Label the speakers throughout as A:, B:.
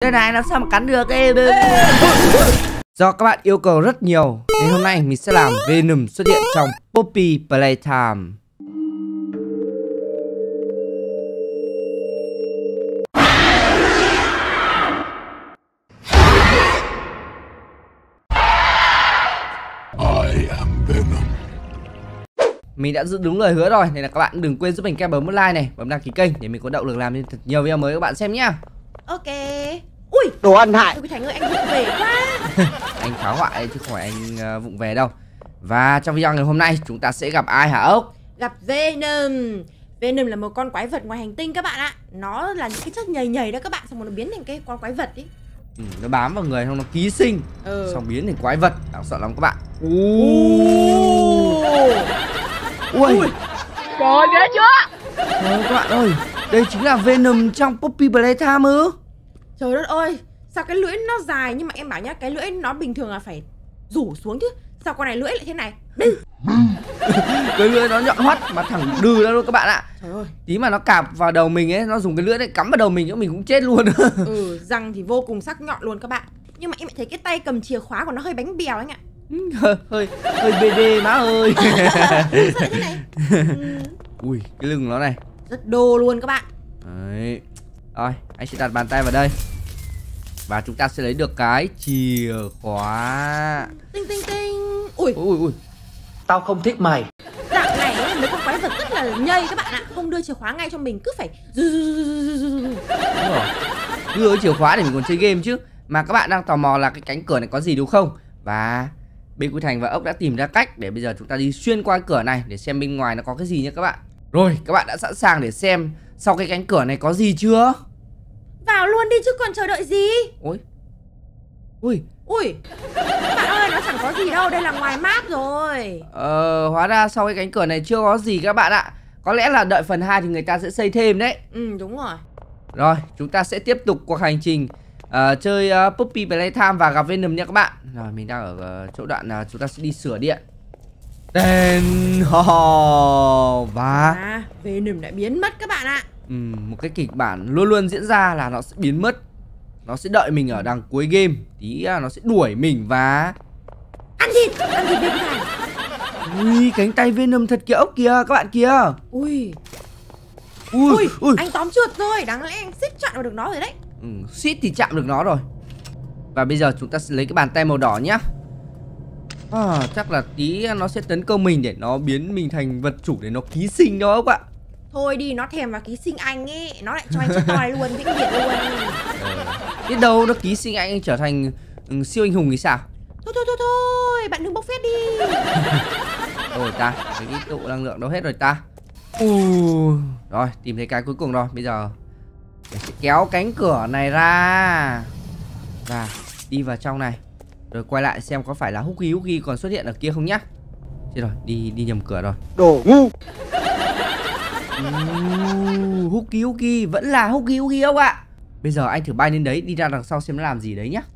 A: Đây này, làm sao mà cắn được. Do các bạn yêu cầu rất nhiều nên hôm nay mình sẽ làm Venom xuất hiện trong Poppy Playtime. Mình đã giữ đúng lời hứa rồi, nên là các bạn đừng quên giúp mình bấm một like này, bấm đăng ký kênh để mình có động lực làm nên thật nhiều video mới các bạn xem nhá.
B: Ok. Ui,
A: đồ ăn hại.
B: Ôi Thành ơi, anh vụng về quá.
A: Anh phá hoại chứ không phải anh vụng về đâu. Và trong video ngày hôm nay chúng ta sẽ gặp ai hả ốc?
B: Gặp Venom. Venom là một con quái vật ngoài hành tinh các bạn ạ. Nó là những cái chất nhầy nhầy đó các bạn, xong rồi nó biến thành cái con quái vật ý.
A: Nó bám vào người xong nó ký sinh, xong biến thành quái vật, đáng sợ lắm các bạn. Ui,
B: trời ghê chưa?
A: Trời các bạn ơi, đây chính là Venom trong Poppy Playtime ư?
B: Trời đất ơi, sao cái lưỡi nó dài, nhưng mà em bảo nhá, cái lưỡi nó bình thường là phải rủ xuống chứ. Sao con này lưỡi lại thế này?
A: Cái lưỡi nó nhọn hoắt mà thẳng đừ ra luôn các bạn ạ.
B: Trời ơi.
A: Tí mà nó cạp vào đầu mình ấy, nó dùng cái lưỡi đấy cắm vào đầu mình nữa mình cũng chết luôn.
B: Răng thì vô cùng sắc nhọn luôn các bạn. Nhưng mà em thấy cái tay cầm chìa khóa của nó hơi bánh bèo anh ạ.
A: hơi BD má ơi.
B: Sao thế này?
A: Ui, cái lưng nó này
B: rất đô luôn các bạn.
A: Đấy. Rồi, anh sẽ đặt bàn tay vào đây và chúng ta sẽ lấy được cái chìa khóa.
B: Tinh tinh tinh. Ui.
A: Tao không thích mày.
B: Dạng này ấy, mấy con quái vật rất là nhây các bạn ạ. Không đưa chìa khóa ngay cho mình, cứ phải
A: Đúng rồi. Đưa chìa khóa để mình còn chơi game chứ. Mà các bạn đang tò mò là cái cánh cửa này có gì đúng không? Và bên Quy Thành và ốc đã tìm ra cách để bây giờ chúng ta đi xuyên qua cửa này để xem bên ngoài nó có cái gì nhé các bạn. Rồi, các bạn đã sẵn sàng để xem sau cái cánh cửa này có gì chưa?
B: Vào luôn đi chứ còn chờ đợi gì.
A: Ui,
B: các bạn ơi, nó chẳng có gì đâu, đây là ngoài map rồi.
A: Hóa ra sau cái cánh cửa này chưa có gì các bạn ạ. Có lẽ là đợi phần 2 thì người ta sẽ xây thêm đấy.
B: Đúng rồi.
A: Rồi, chúng ta sẽ tiếp tục cuộc hành trình chơi Poppy Playtime và gặp Venom nha các bạn. Rồi, mình đang ở chỗ đoạn chúng ta sẽ đi sửa điện. Và
B: Venom đã biến mất các bạn ạ.
A: một cái kịch bản luôn luôn diễn ra là nó sẽ biến mất. Nó sẽ đợi mình ở đằng cuối game. Tí nó sẽ đuổi mình và
B: ăn thịt Venom này.
A: Ui, cánh tay Venom thật kìa ốc kìa các bạn kìa.
B: Ui, anh tóm chuột rồi. Đáng lẽ anh xích chạm vào được nó rồi đấy.
A: Xít thì chạm được nó rồi. Và bây giờ chúng ta sẽ lấy cái bàn tay màu đỏ nhá. Chắc là tí nó sẽ tấn công mình để nó biến mình thành vật chủ để nó ký sinh đó ốc ạ.
B: Thôi đi, nó thèm vào ký sinh anh ấy. Nó lại cho anh chết toi luôn, vĩnh viễn luôn.
A: Biết đâu nó ký sinh anh trở thành siêu anh hùng thì sao?
B: Thôi, bạn đừng bốc phét đi.
A: Rồi ta, cái tụ năng lượng đâu hết rồi ta. Rồi, tìm thấy cái cuối cùng rồi. Bây giờ mình sẽ kéo cánh cửa này ra và đi vào trong này. Rồi quay lại xem có phải là Huggy còn xuất hiện ở kia không nhá. Chết rồi, đi nhầm cửa rồi.
C: Đồ ngu.
A: Huggy vẫn là Huggy không ạ? Bây giờ anh thử bay lên đấy, đi ra đằng sau xem nó làm gì đấy nhá.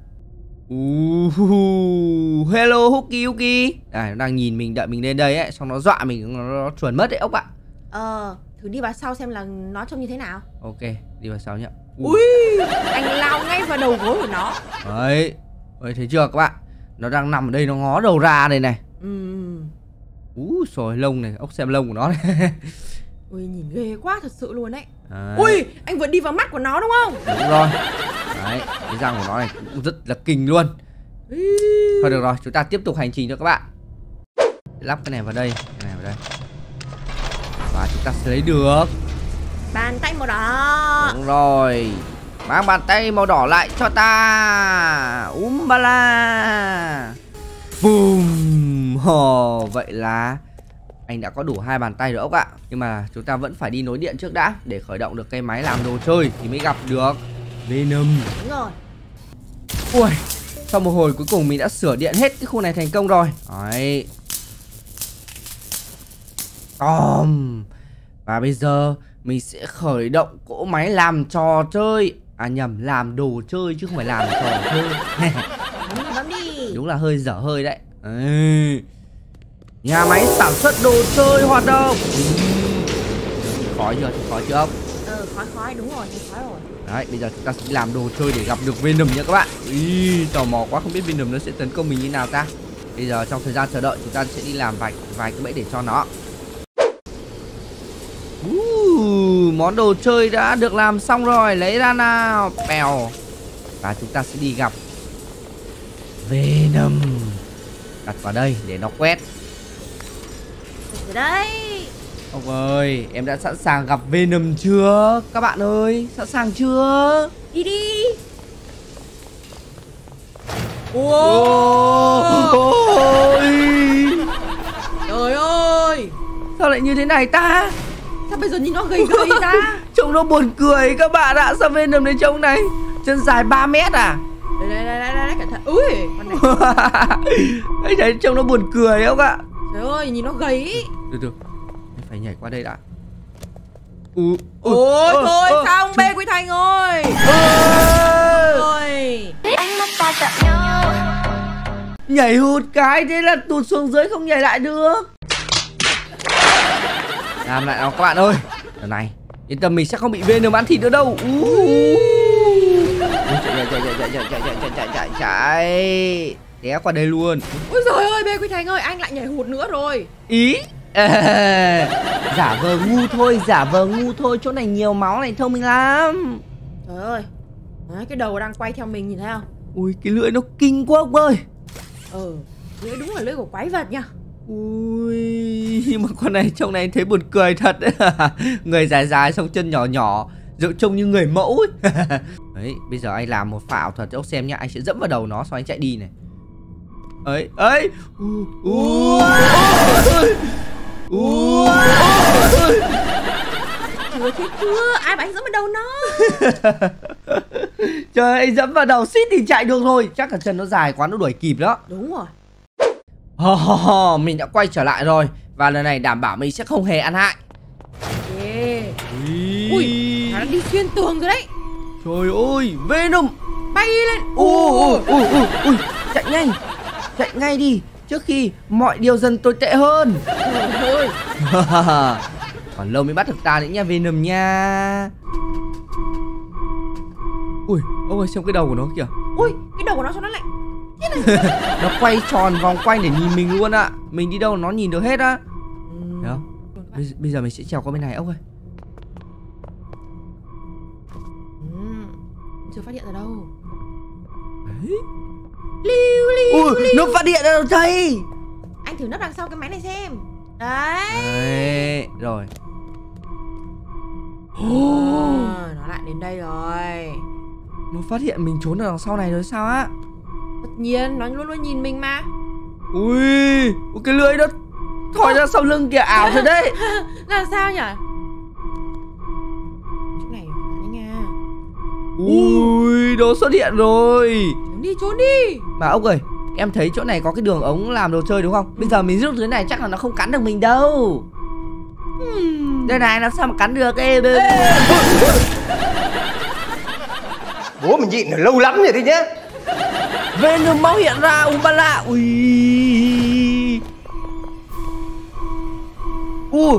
A: Hello Huggy. Nó đang nhìn mình, đợi mình lên đây ấy, xong nó dọa mình, nó chuồn mất đấy ốc ạ.
B: Thử đi vào sau xem là nó trông như thế nào.
A: Ok, đi vào sau nhá.
B: Ui, anh lao ngay vào đầu gối của nó.
A: Đấy, thấy chưa các bạn? Nó đang nằm ở đây, nó ngó đầu ra đây này. Trời, lông này, ốc xem lông của nó này.
B: Ui, nhìn ghê quá thật sự luôn đấy. Ui, anh vừa đi vào mắt của nó đúng không?
A: Đúng rồi. Đấy, cái răng của nó này cũng rất là kinh luôn. Thôi được rồi, chúng ta tiếp tục hành trình cho các bạn. Lắp cái này vào đây, và chúng ta sẽ lấy được
B: bàn tay màu đỏ.
A: Đúng rồi. Mang bàn tay màu đỏ lại cho ta. Umbala. Boom. Vậy là anh đã có đủ 2 bàn tay rồi ốc ạ. Nhưng mà chúng ta vẫn phải đi nối điện trước đã, để khởi động được cái máy làm đồ chơi thì mới gặp được Venom.
B: Đúng rồi.
A: Ui, sau một hồi cuối cùng mình đã sửa điện hết cái khu này thành công rồi. Đấy. Và bây giờ mình sẽ khởi động cỗ máy làm trò chơi. Làm đồ chơi chứ không phải làm trò chơi.
B: Bấm đi.
A: Đúng là hơi dở hơi đấy. Nhà máy sản xuất đồ chơi hoạt động. Khói chưa? Khói chưa không?
B: Khói đúng rồi, khói rồi.
A: Đấy, bây giờ chúng ta sẽ làm đồ chơi để gặp được Venom nhé các bạn. Ý, tò mò quá, không biết Venom nó sẽ tấn công mình như nào ta. Bây giờ trong thời gian chờ đợi chúng ta sẽ đi làm vài cái bẫy để cho nó. Món đồ chơi đã được làm xong rồi, lấy ra nào. Bèo. Và chúng ta sẽ đi gặp Venom. Đặt vào đây để nó quét.
B: Ở đây.
A: Ông ơi, em đã sẵn sàng gặp Venom chưa? Các bạn ơi, sẵn sàng chưa?
B: Đi đi.
A: Ôi,
B: Trời ơi.
A: sao lại như thế này ta?
B: Sao bây giờ nhìn nó gầy gầy ta?
A: Trông nó buồn cười các bạn ạ. Sao Venom đến trông này? Chân dài 3 mét à?
B: Đây, cẩn thận. Ui, con này.
A: Anh thấy trông nó buồn cười không ạ?
B: Trời ơi, nhìn nó gầy ý.
A: Được, em phải nhảy qua đây đã.
B: Ôi thôi, xong bê Quy Thành ơi. Ôi.
A: Nhảy hụt cái thế là tụt xuống dưới không nhảy lại được. Làm lại nào các bạn ơi. Lần này yên tâm mình sẽ không bị Venom ăn thịt nữa đâu. Chạy té qua đây luôn.
B: Ôi giời ơi, bê Quy Thành ơi, anh lại nhảy hụt nữa rồi.
A: Ý giả vờ ngu thôi, chỗ này nhiều máu này, thông minh lắm.
B: Trời ơi. Đấy, cái đầu đang quay theo mình nhìn thấy không?
A: Ui, cái lưỡi nó kinh quá ông ơi.
B: Lưỡi đúng là lưỡi của quái vật nha.
A: Ui, nhưng mà con này trông này thấy buồn cười thật đấy. Người dài dài xong chân nhỏ nhỏ, trông như người mẫu ấy. Đấy, bây giờ anh làm một pha ảo thuật cho ông xem nhá. Anh sẽ dẫm vào đầu nó xong anh chạy đi này. Ấy, ấy.
B: Chưa chết chưa, ai bảo anh dẫm vào đầu nó.
A: Trời ơi, anh dẫm vào đầu xít thì chạy được rồi. Chắc là chân nó dài quá nó đuổi kịp đó.
B: Đúng rồi.
A: Mình đã quay trở lại rồi. Và lần này đảm bảo mình sẽ không hề ăn hại.
B: Ui, nó đã đi xuyên tường rồi đấy.
A: Trời ơi, Venom
B: bay lên.
A: Ui, chạy ngay đi trước khi mọi điều dần tồi tệ hơn.
B: Ôi.
A: Còn lâu mới bắt được ta nữa nha Venom nha. Ui, ông ơi xem cái đầu của nó kìa.
B: Ui, cái đầu của nó sao nó lại
A: Nó quay tròn vòng quanh để nhìn mình luôn ạ. Mình đi đâu nó nhìn được hết á. Thấy không? Bây giờ mình sẽ trèo qua bên này ông ơi.
B: Chưa phát hiện ra đâu.
A: Đấy. Ui, nó phát hiện ra đâu thầy.
B: Anh thử nấp đằng sau cái máy này xem. Đấy.
A: Đấy, rồi.
B: Nó lại đến đây rồi.
A: Nó phát hiện mình trốn ở đằng sau này rồi sao á?
B: Tất nhiên, nó luôn luôn nhìn mình mà.
A: Ui, cái lưỡi nó thò ra sau lưng kìa, ảo rồi đấy.
B: Là sao nhỉ? Chỗ này đấy nha.
A: Ui, nó xuất hiện rồi.
B: Trốn đi.
A: Mà ông ơi, em thấy chỗ này có cái đường ống làm đồ chơi đúng không? Bây giờ mình rút dưới này chắc là nó không cắn được mình đâu. Đây này, làm sao mà cắn được em.
C: Bố mình nhịn lâu lắm rồi đấy nhá.
A: Venom máu hiện ra, Umbala. Ui. Ui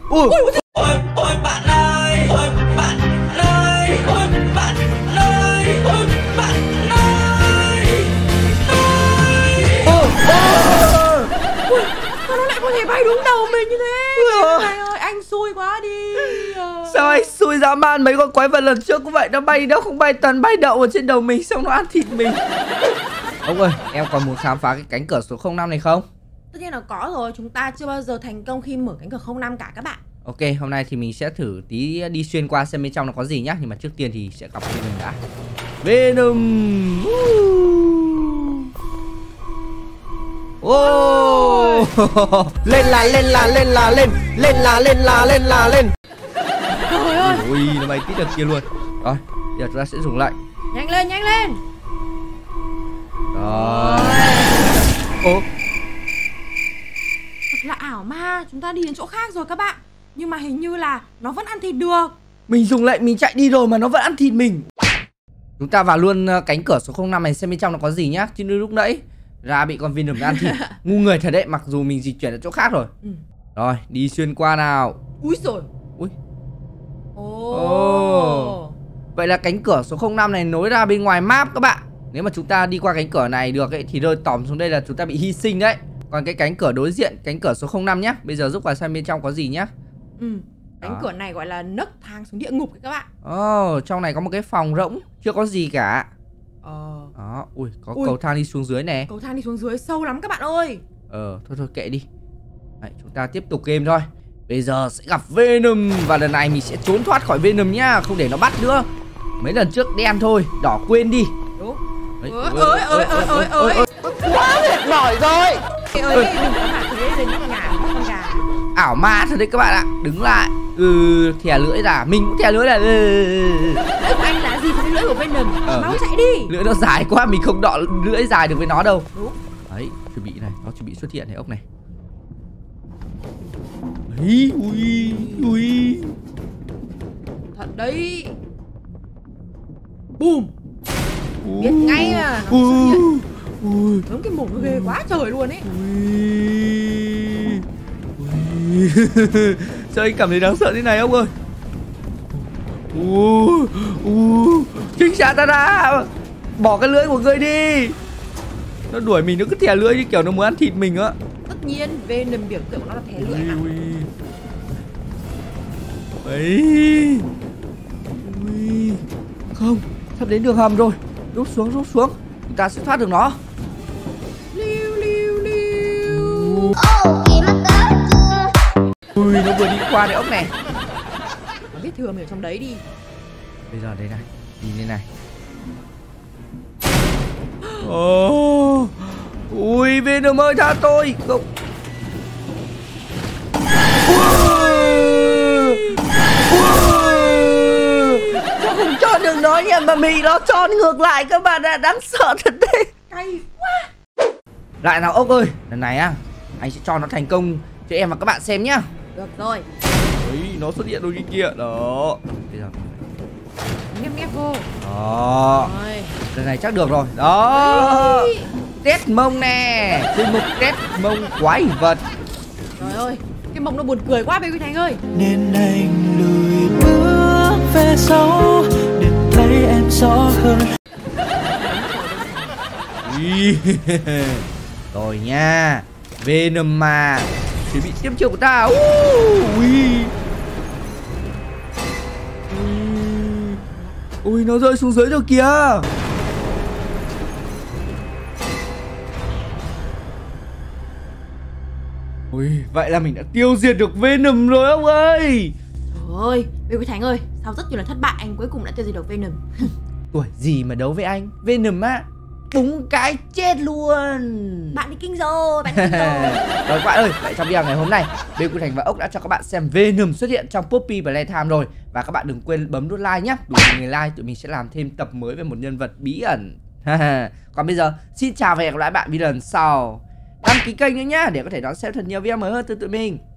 A: bạn ơi, ôi bạn ơi, ôi bạn ơi, ôi bạn ơi.
B: Sao nó lại có thể bay đúng đầu mình như thế? Trời ơi, anh xui quá đi.
A: Sao anh xui dã man, mấy con quái vật lần trước cũng vậy, nó bay đâu không bay, toàn bay đậu ở trên đầu mình xong nó ăn thịt mình. Ông ơi, em còn muốn khám phá cái cánh cửa số 05 này không?
B: Tất nhiên là có rồi, chúng ta chưa bao giờ thành công khi mở cánh cửa 05 cả các bạn.
A: Ok, hôm nay thì mình sẽ thử tí đi xuyên qua xem bên trong nó có gì nhá. Nhưng mà trước tiên thì sẽ gặp Venom đã. Venom. Lên.
B: Trời ơi.
A: Ui, nó bay tít được kia luôn. Rồi, giờ chúng ta sẽ dùng lại.
B: Nhanh lên.
A: Rồi.
B: Thật là ảo ma, chúng ta đi đến chỗ khác rồi các bạn. Nhưng mà hình như là nó vẫn ăn thịt được.
A: Mình dùng lệnh mình chạy đi rồi mà nó vẫn ăn thịt mình. Chúng ta vào luôn cánh cửa số 05 này xem bên trong nó có gì nhá. Chứ lúc nãy ra bị con Venom ăn thịt. Ngu người thật đấy, mặc dù mình di chuyển ở chỗ khác rồi. Rồi, đi xuyên qua nào.
B: Úi rồi.
A: Ui. Vậy là cánh cửa số 05 này nối ra bên ngoài map các bạn. Nếu mà chúng ta đi qua cánh cửa này được ấy, thì rơi tỏm xuống đây là chúng ta bị hy sinh đấy. Còn cái cánh cửa đối diện, cánh cửa số 05 nhá. Bây giờ giúp vào xem bên trong có gì nhá.
B: Cánh cửa này gọi là nấc thang xuống địa ngục ấy các bạn.
A: Trong này có một cái phòng rỗng, chưa có gì cả. Đó, ui, có cầu thang đi xuống dưới nè.
B: Cầu thang đi xuống dưới sâu lắm các bạn ơi.
A: Thôi kệ đi. Đấy, chúng ta tiếp tục game thôi. Bây giờ sẽ gặp Venom. Và lần này mình sẽ trốn thoát khỏi Venom nhá. Không để nó bắt nữa. Mấy lần trước đen thôi, đỏ quên đi.
B: Đúng.
C: Ơi. Quá mệt mỏi rồi.
B: Đừng có mà thế lên những ngả con gà.
A: Ảo ma thật đấy các bạn ạ. Đứng lại. Thè lưỡi ra. Mình cũng thè lưỡi là
B: Anh là gì với lưỡi của Venom? Máu chạy đi.
A: Lưỡi nó dài quá, mình không đọ lưỡi dài được với nó đâu.
B: Đúng.
A: Đấy, chuẩn bị này, nó chuẩn bị xuất hiện này ốc này. Đấy, ui.
B: Thật đấy. Boom. Biết ngay à. Nó giống cái mồm nó ghê quá trời luôn ấy.
A: Sao anh cảm thấy đáng sợ thế này ông ơi. Chính xác ta đã. Bỏ cái lưỡi của ngươi đi. Nó đuổi mình, nó cứ thè lưỡi như kiểu nó muốn ăn thịt mình á.
B: Tất nhiên Venom biểu tượng của nó là thè lưỡi mà.
A: Không, sắp đến đường hầm rồi. Rút xuống. Chúng ta sẽ thoát được nó. Nó vừa đi qua đấy ốc này.
B: Nó biết thừa mình ở trong đấy đi.
A: Bây giờ đây này, nhìn đây này. Ui, Venom ơi tha tôi. Không. Sao không cho được nó nha, mà mình nó cho ngược lại các bạn ạ. Đáng sợ thật đấy.
B: Cay quá.
A: Lại nào ốc ơi. Lần này á, anh sẽ cho nó thành công cho em và các bạn xem nhá.
B: Được rồi.
A: Đấy, nó xuất hiện đôi kia kìa. Đó. Bây giờ
B: Nhép vô.
A: đó.
B: Rồi.
A: Lần này chắc được rồi. Đó. Test mông nè. Chuyên mục test mông quái vật.
B: Trời ơi, cái mông nó buồn cười quá Baby Thành ơi.
D: Nên anh lùi bước về sau để thấy em rõ hơn.
A: Rồi nha. Venom mà. Chỉ bị tiêm chiêu của ta. Ui, nó rơi xuống dưới rồi kìa. Ui, vậy là mình đã tiêu diệt được Venom rồi ông ơi.
B: Trời ơi, Baby Thành ơi, sau rất nhiều lần thất bại anh cuối cùng đã tiêu diệt được Venom.
A: Tuổi gì mà đấu với anh. Venom á, búng cái chết luôn.
B: Bạn đi kinh rồi, bạn đi kinh rồi.
A: Rồi các bạn ơi, vậy trong video ngày hôm nay Baby Thành và Ốc đã cho các bạn xem Venom xuất hiện trong Poppy Playtime rồi. Và các bạn đừng quên bấm nút like nhé. Đủ người like tụi mình sẽ làm thêm tập mới về một nhân vật bí ẩn. Còn bây giờ xin chào và hẹn gặp lại bạn video lần sau. Đăng ký kênh nữa nhá để có thể đón xem thật nhiều video mới hơn từ tụi mình.